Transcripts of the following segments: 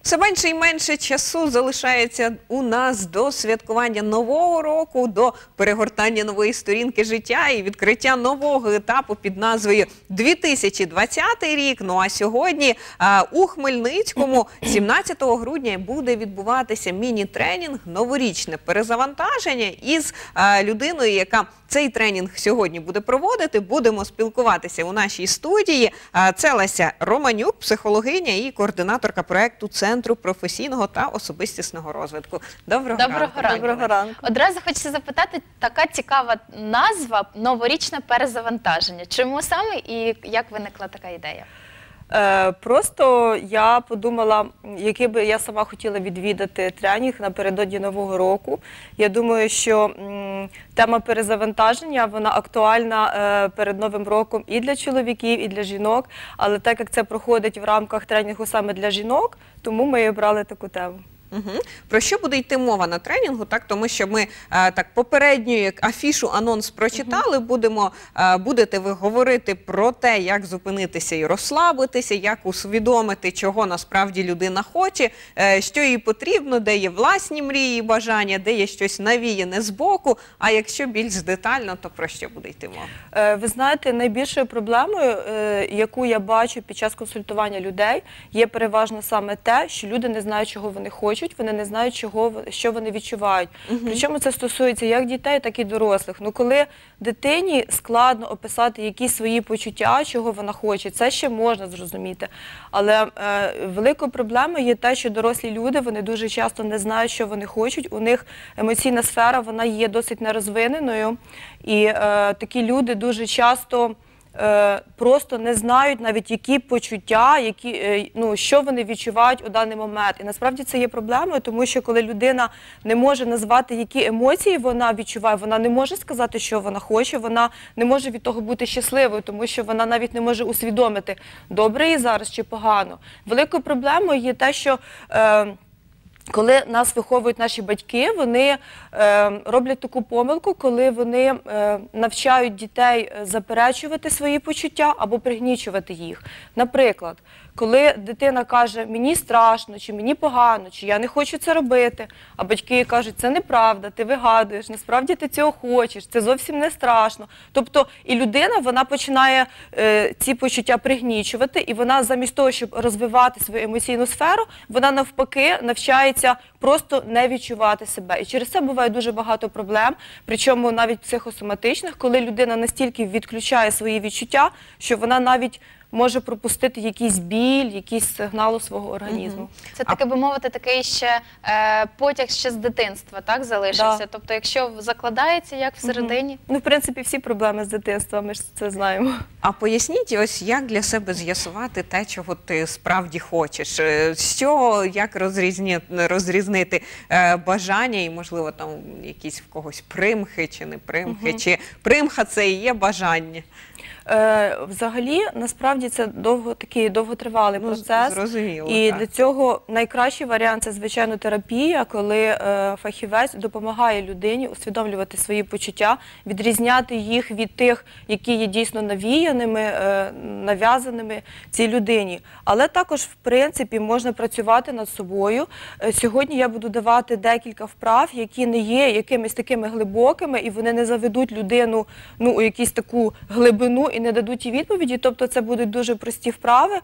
Все менше і менше часу залишається у нас до святкування Нового року, до перегортання нової сторінки життя і відкриття нового етапу під назвою 2020 рік. Ну а сьогодні у Хмельницькому 17 грудня буде відбуватися міні-тренінг «Новорічне перезавантаження» із людиною, яка цей тренінг сьогодні буде проводити. Будемо спілкуватися у нашій студії. Це Леся Романюк, психологиня і координаторка проєкту Центру професійного та особистісного розвитку. Доброго ранку. Доброго ранку. Одразу хочеться запитати, така цікава назва «Новорічне перезавантаження». Чому саме і як виникла така ідея? Просто я подумала, який би я сама хотіла відвідати тренінг напередодні Нового року. Я думаю, що тема перезавантаження, вона актуальна перед Новим роком і для чоловіків, і для жінок. Але так як це проходить в рамках тренінгу саме для жінок, тому ми і обрали таку тему. Про що буде йти мова на тренінгу? Тому що ми так попередню як афішу, анонс прочитали, будете ви говорити про те, як зупинитися і розслабитися, як усвідомити, чого насправді людина хоче, що їй потрібно, де є власні мрії і бажання, де є щось навіяне збоку, а якщо більш детально, то про що буде йти мова? Ви знаєте, найбільшою проблемою, яку я бачу під час консультування людей, є переважно саме те, що люди не знають, чого вони хочуть, вони не знають, що вони відчувають. Причому це стосується як дітей, так і дорослих. Ну, коли дитині складно описати якісь свої почуття, чого вона хоче, це ще можна зрозуміти. Але великою проблемою є те, що дорослі люди, вони дуже часто не знають, що вони хочуть. У них емоційна сфера, вона є досить нерозвиненою. І такі люди дуже часто просто не знають навіть, які почуття, що вони відчувають у даний момент. І насправді це є проблемою, тому що коли людина не може назвати, які емоції вона відчуває, вона не може сказати, що вона хоче, вона не може від того бути щасливою, тому що вона навіть не може усвідомити, добре їй зараз чи погано. Великою проблемою є те, що коли нас виховують наші батьки, вони роблять таку помилку, коли вони навчають дітей заперечувати свої почуття або пригнічувати їх. Наприклад, коли дитина каже «мені страшно», чи «мені погано», чи «я не хочу це робити», а батьки кажуть «це неправда, ти вигадуєш, насправді ти цього хочеш, це зовсім не страшно». Тобто і людина, вона починає ці почуття пригнічувати, і вона замість того, щоб розвивати свою емоційну сферу, вона навпаки навчається просто не відчувати себе. І через це буває дуже багато проблем, причому навіть психосоматичних, коли людина настільки відключає свої відчуття, що вона навіть може пропустити якийсь біль, якийсь сигнал у свого організму. Це, таки би мовити, такий ще потяг ще з дитинства, так, залишився? Да. Тобто, якщо закладається, як всередині? Ну, в принципі, всі проблеми з дитинства, ми ж це знаємо. А поясніть, ось як для себе з'ясувати те, чого ти справді хочеш? З чого, як розрізнити бажання і, можливо, там якісь в когось примхи чи не примхи, чи примха це і є бажання? Взагалі, насправді, це такий довготривалий процес. Зрозуміло, і так. для цього найкращий варіант – це, звичайно, терапія, коли фахівець допомагає людині усвідомлювати свої почуття, відрізняти їх від тих, які є дійсно навіяними, нав'язаними цій людині. Але також, в принципі, можна працювати над собою. Сьогодні я буду давати декілька вправ, які не є якимись такими глибокими, і вони не заведуть людину у якусь таку глибину, і не дадуть їй відповіді, тобто це будуть дуже прості вправи,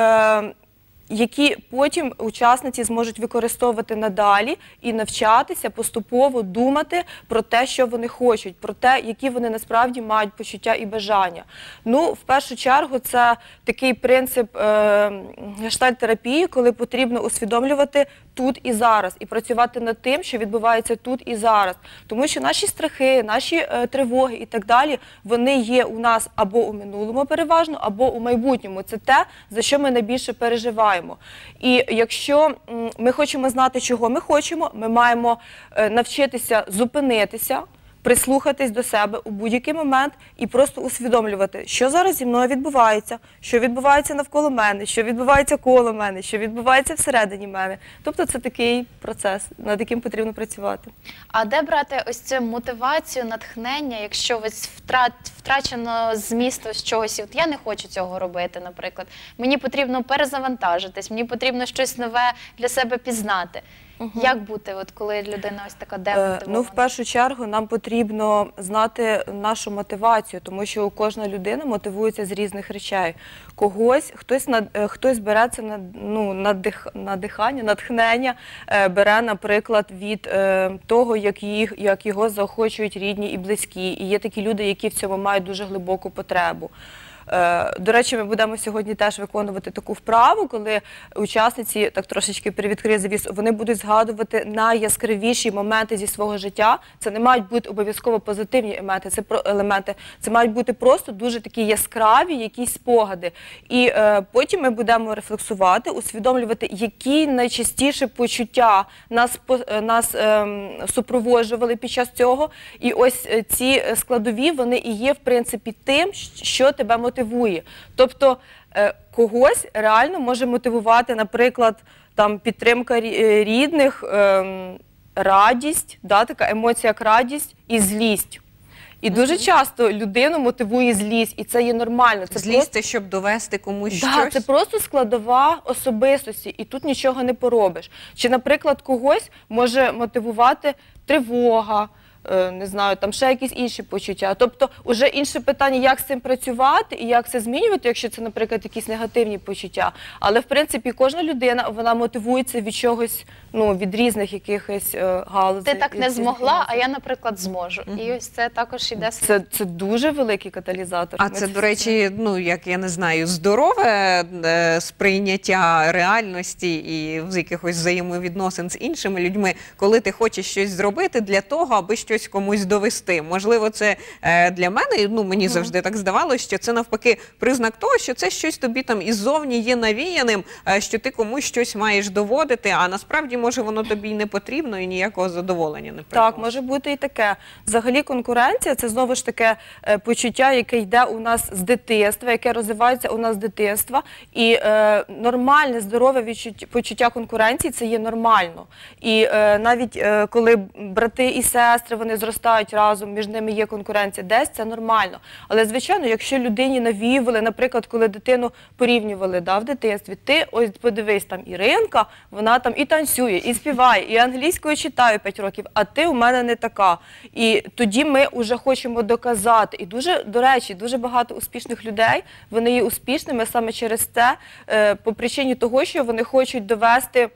які потім учасниці зможуть використовувати надалі і навчатися поступово думати про те, що вони хочуть, про те, які вони насправді мають почуття і бажання. Ну, в першу чергу, це такий принцип гештальт-терапії, коли потрібно усвідомлювати тут і зараз, і працювати над тим, що відбувається тут і зараз. Тому що наші страхи, наші тривоги і так далі, вони є у нас або у минулому переважно, або у майбутньому. Це те, за що ми найбільше переживаємо. І якщо ми хочемо знати, чого ми хочемо, ми маємо навчитися зупинитися, прислухатись до себе у будь-який момент і просто усвідомлювати, що зараз зі мною відбувається, що відбувається навколо мене, що відбувається коло мене, що відбувається всередині мене. Тобто це такий процес, над яким потрібно працювати. А де брати ось цю мотивацію, натхнення, якщо ось втрачено змісту з чогось? От я не хочу цього робити, наприклад. Мені потрібно перезавантажитись, мені потрібно щось нове для себе пізнати. Як бути, от коли людина ось така демотивована? Ну, в першу чергу, нам потрібно знати нашу мотивацію, тому що кожна людина мотивується з різних речей. Хтось бере це надихання, натхнення, бере, наприклад, від того, як його заохочують рідні і близькі. І є такі люди, які в цьому мають дуже глибоку потребу. До речі, ми будемо сьогодні теж виконувати таку вправу, коли учасниці, так трошечки привідкрию завісу, вони будуть згадувати найяскравіші моменти зі свого життя. Це не мають бути обов'язково позитивні елементи, це мають бути просто дуже такі яскраві якісь спогади. І потім ми будемо рефлексувати, усвідомлювати, які найчастіше почуття нас супроводжували під час цього. І ось ці складові, вони і є, в принципі, тим, що тебе мотивує. Тобто когось реально може мотивувати, наприклад, там, підтримка рідних, радість, така емоція, як радість і злість. І дуже часто людину мотивує злість, і це є нормально. Це злізти, щоб довести комусь щось? Це просто складова особистості, і тут нічого не поробиш. Чи, наприклад, когось може мотивувати тривога, не знаю, там ще якісь інші почуття. Тобто, вже інше питання, як з цим працювати і як це змінювати, якщо це, наприклад, якісь негативні почуття. Але, в принципі, кожна людина, вона мотивується від чогось, від різних якихось галузей. Ти так не змогла, а я, наприклад, зможу. І ось це також іде. Це дуже великий каталізатор. А це, до речі, як я не знаю, здорове сприйняття реальності і з якихось взаємовідносин з іншими людьми, коли ти хочеш щось зробити для того, аби щось комусь довести. Можливо, це для мене, мені завжди так здавалося, що це навпаки признак того, що це щось тобі там іззовні є навіяним, що ти комусь щось маєш доводити, а насправді, може, воно тобі й не потрібно і ніякого задоволення не приносить. Так, може бути і таке. Взагалі конкуренція – це знову ж таке почуття, яке йде у нас з дитинства, яке розвивається у нас з дитинства. І нормальне, здорове почуття конкуренції – це є нормально. І навіть коли брати і сестри, вони зростають разом, між ними є конкуренція десь, це нормально. Але, звичайно, якщо людині навіювали, наприклад, коли дитину порівнювали в дитинстві, ти ось подивись, там Іринка, вона там і танцює, і співає, і англійською читає 5 років, а ти у мене не така. І тоді ми вже хочемо доказати. І до речі, дуже багато успішних людей, вони є успішними саме через те, по причині того, що вони хочуть довести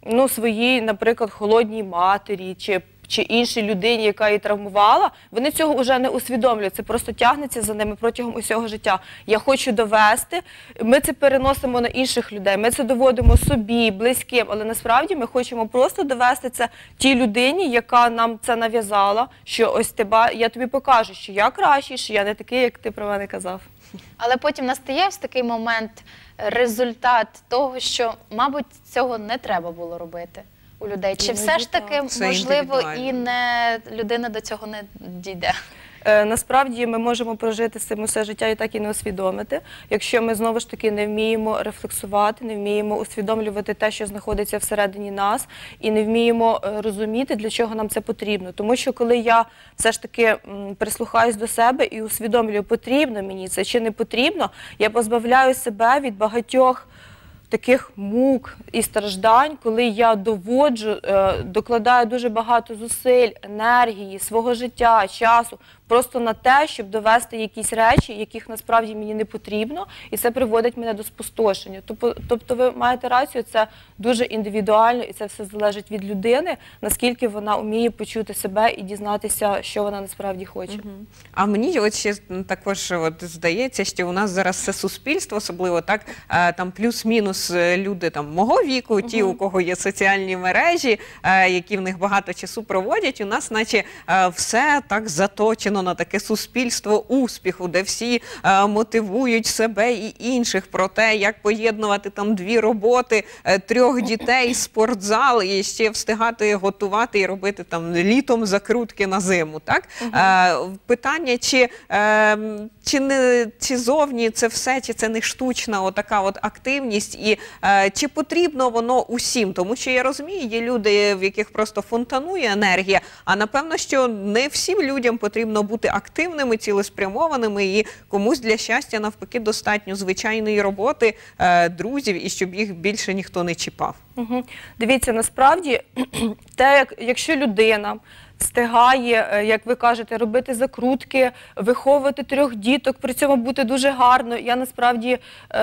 своїй, наприклад, холодній матері, чи іншій людині, яка її травмувала, вони цього вже не усвідомлюють, це просто тягнеться за ними протягом усього життя. Я хочу довести, ми це переносимо на інших людей, ми це доводимо собі, близьким, але насправді ми хочемо просто довести це тій людині, яка нам це нав'язала, що ось я тобі покажу, що я кращий, що я не такий, як ти про мене казав. Але потім настає ось такий момент, результат того, що, мабуть, цього не треба було робити у людей. Чи все ж таки, можливо, і людина до цього не дійде? Насправді ми можемо прожити з цим усе життя і так і не усвідомити, якщо ми знову ж таки не вміємо рефлексувати, не вміємо усвідомлювати те, що знаходиться всередині нас, і не вміємо розуміти, для чого нам це потрібно. Тому що коли я все ж таки прислухаюсь до себе і усвідомлюю, потрібно мені це чи не потрібно, я позбавляю себе від багатьох таких мук і страждань, коли я докладаю дуже багато зусиль, енергії, свого життя, часу, просто на те, щоб довести якісь речі, яких насправді мені не потрібно, і це приводить мене до спустошення. Тобто ви маєте рацію, це дуже індивідуально, і це все залежить від людини, наскільки вона вміє почути себе і дізнатися, що вона насправді хоче. А мені от ще також здається, що у нас зараз все суспільство, особливо так, там плюс-мінус люди там мого віку, ті, у кого є соціальні мережі, які в них багато часу проводять, у нас наче все так заточено звичайно, на таке суспільство успіху, де всі мотивують себе і інших про те, як поєднувати там 2 роботи, 3 дітей, спортзал і ще встигати готувати і робити там літом закрутки на зиму, так? Питання, чи зовні це все, чи це не штучна отака от активність, і чи потрібно воно усім? Тому що я розумію, є люди, в яких просто фонтанує енергія, а напевно, що не всім людям потрібно бути активними, цілеспрямованими, і комусь для щастя навпаки достатньо звичайної роботи, друзів, і щоб їх більше ніхто не чіпав. Дивіться, насправді, якщо людина встигає, як ви кажете, робити закрутки, виховувати 3 діток, при цьому бути дуже гарно. Я насправді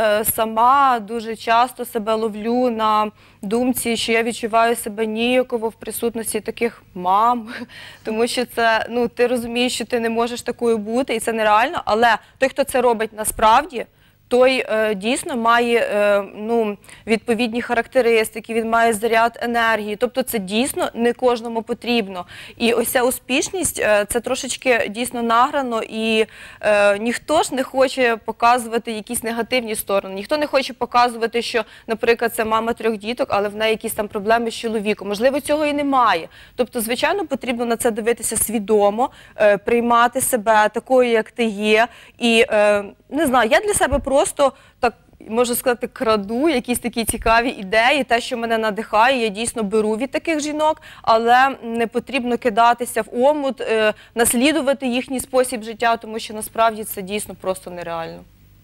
сама дуже часто себе ловлю на думці, що я відчуваю себе ніяково в присутності таких мам, тому що це, ти розумієш, що ти не можеш такою бути, і це нереально, але той, хто це робить насправді, той дійсно має відповідні характеристики, він має заряд енергії. Тобто це дійсно не кожному потрібно. І ось ця успішність, це трошечки дійсно награно, і ніхто ж не хоче показувати якісь негативні сторони. Ніхто не хоче показувати, що, наприклад, це мама 3 діток, але в неї якісь там проблеми з чоловіком. Можливо, цього і немає. Тобто, звичайно, потрібно на це дивитися свідомо, приймати себе такою, як ти є. І, не знаю, я для себе просто, так можу сказати, краду якісь такі цікаві ідеї, те, що мене надихає, я дійсно беру від таких жінок, але не потрібно кидатися в омут, наслідувати їхній спосіб життя, тому що насправді це дійсно просто нереально.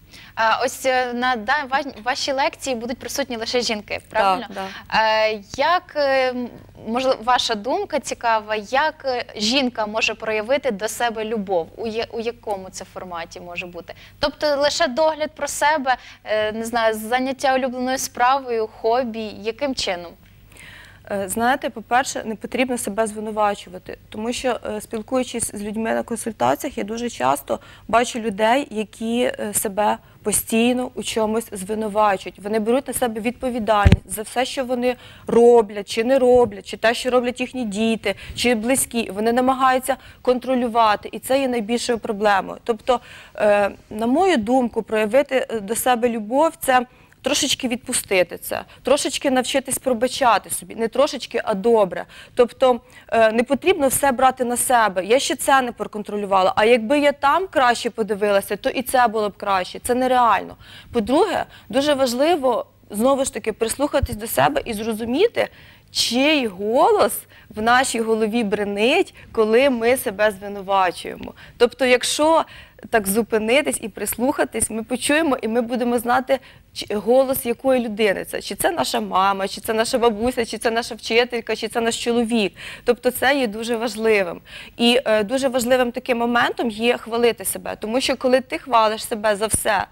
Ось на вашій лекції будуть присутні лише жінки, правильно? Так. Як, можливо, ваша думка цікава, як жінка може проявити до себе любов? У якому це форматі може бути? Тобто лише догляд про себе, не знаю, заняття улюбленою справою, хобі, яким чином? Знаєте, по-перше, не потрібно себе звинувачувати, тому що, спілкуючись з людьми на консультаціях, я дуже часто бачу людей, які себе постійно у чомусь звинувачують. Вони беруть на себе відповідальність за все, що вони роблять, чи не роблять, чи те, що роблять їхні діти, чи близькі. Вони намагаються контролювати, і це є найбільшою проблемою. Тобто, на мою думку, проявити до себе любов – це трошечки відпустити це, трошечки навчитись пробачати собі, не трошечки, а добре. Тобто не потрібно все брати на себе. Я ще це не проконтролювала, а якби я там краще подивилася, то і це було б краще. Це нереально. По-друге, дуже важливо, знову ж таки, прислухатись до себе і зрозуміти, чий голос в нашій голові бренить, коли ми себе звинувачуємо. Тобто, якщо так зупинитись і прислухатись, ми почуємо і ми будемо знати голос якої людини це. Чи це наша мама, чи це наша бабуся, чи це наша вчителька, чи це наш чоловік. Тобто це є дуже важливим. І дуже важливим таким моментом є хвалити себе. Тому що коли ти хвалиш себе за все,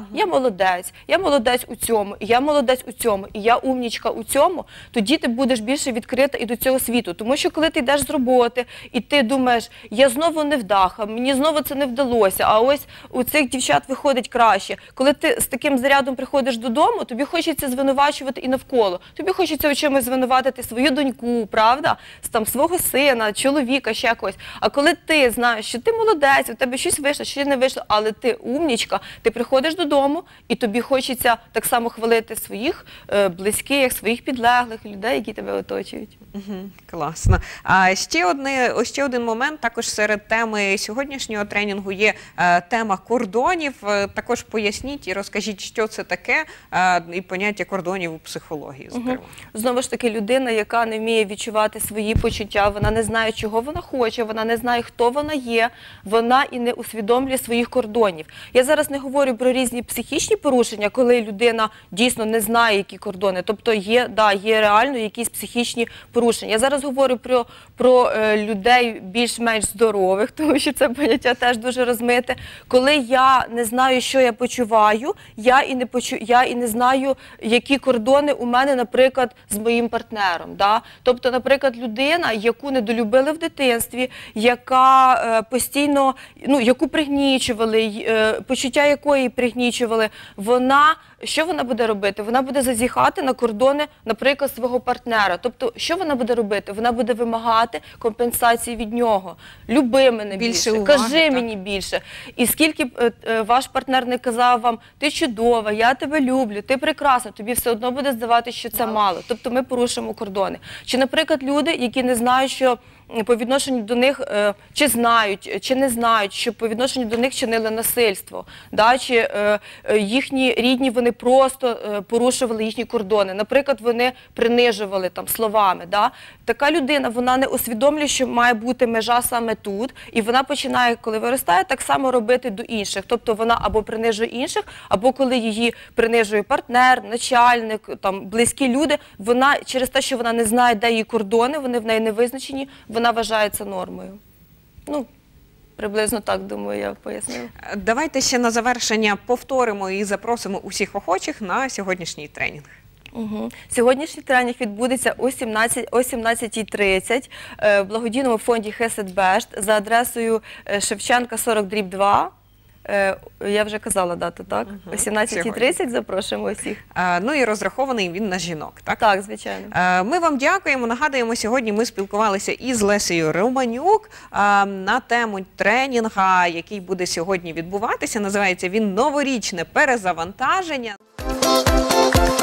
я молодець у цьому, і я молодець у цьому, і я умнічка у цьому, тоді ти будеш більше відкрита і до цього світу. Тому що коли ти йдеш з роботи, і ти думаєш, я знову невдаха, мені знову це не вдалося, а ось у цих дівчат виходить краще. Коли ти з таким зарядом приходиш додому, тобі хочеться звинувачувати і навколо. Тобі хочеться у чомусь звинуватити свою доньку, правда? Там, свого сина, чоловіка, ще когось. А коли ти знаєш, що ти молодець, у тебе щось вийшло, щось не вийшло, але ти умнічка, ти приходиш додому, і тобі хочеться так само хвалити своїх близьких, своїх підлеглих, людей, які тебе оточують. Класно. А ще один момент, також серед теми сьогоднішнього тренінгу є тема кордонів. Також поясніть і розкажіть, що це таке, і поняття кордонів у психології. Знову ж таки, людина, яка не вміє відчувати свої почуття, вона не знає, чого вона хоче, вона не знає, хто вона є, вона і не усвідомлює своїх кордонів. Я зараз не говорю про різні психічні порушення, коли людина дійсно не знає, які кордони. Тобто є реально якісь психічні порушення. Я зараз говорю про людей більш-менш здорових, тому що це поняття теж дуже розмите. Коли я не знаю, що я почуваю, я і не знаю, які кордони у мене, наприклад, з моїм партнером. Тобто, наприклад, людина, яку недолюбили в дитинстві, яка постійно, яку пригнічували, почуття якої пригнічували, вона що вона буде робити? Вона буде зазіхати на кордони, наприклад, свого партнера. Тобто, що вона буде робити? Вона буде вимагати компенсації від нього. Люби мене більше, уваги, кажи так. мені більше. І скільки б ваш партнер не казав вам, ти чудова, я тебе люблю, ти прекрасна, тобі все одно буде здаватися, що це мало. Тобто ми порушимо кордони. Чи, наприклад, люди, які не знають, що по відношенню до них, чи знають, чи не знають, що по відношенню до них чинили насильство, да? Чи їхні рідні, вони просто порушували їхні кордони. Наприклад, вони принижували там словами. Да? Така людина, вона не усвідомлює, що має бути межа саме тут, і вона починає, коли виростає, так само робити до інших. Тобто вона або принижує інших, або коли її принижує партнер, начальник, там, близькі люди, вона через те, що вона не знає, де її кордони, вони в неї не визначені, вона вважається нормою. Ну, приблизно так, думаю, я пояснила. Давайте ще на завершення повторимо і запросимо усіх охочих на сьогоднішній тренінг. Угу. Сьогоднішній тренінг відбудеться о 17:30 в благодійному фонді «Хесед-Бешт» за адресою Шевченка 40/2. Я вже казала дату, так? О 17:30 запрошуємо усіх. Ну і розрахований він на жінок, так? Так, звичайно. Ми вам дякуємо. Нагадуємо, сьогодні ми спілкувалися із Лесею Романюк на тему тренінга, який буде сьогодні відбуватися. Називається він «Новорічне перезавантаження».